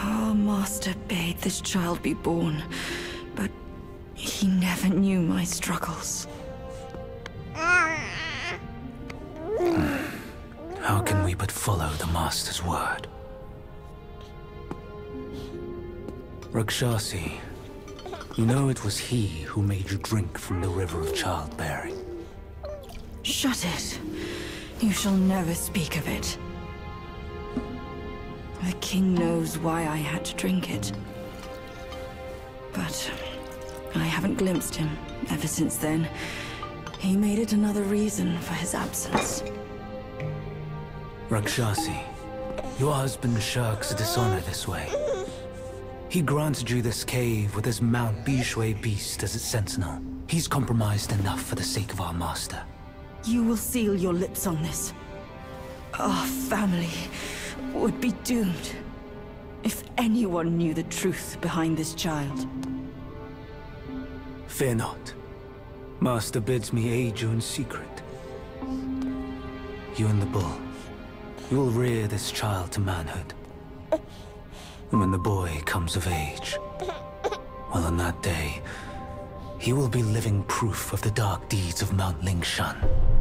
Our master bade this child be born, but he never knew my struggles. How can we but follow the master's word? Rakshasi, you know it was he who made you drink from the river of childbearing. Shut it. You shall never speak of it. The king knows why I had to drink it. But I haven't glimpsed him ever since then. He made it another reason for his absence. Rakshasi, your husband shirks dishonor this way. He granted you this cave with his Mount Bishui beast as its sentinel. He's compromised enough for the sake of our master. You will seal your lips on this. Our family would be doomed if anyone knew the truth behind this child. Fear not. Master bids me aid you in secret. You and the bull, you will rear this child to manhood. And when the boy comes of age, well, on that day, he will be living proof of the dark deeds of Mount Lingshan.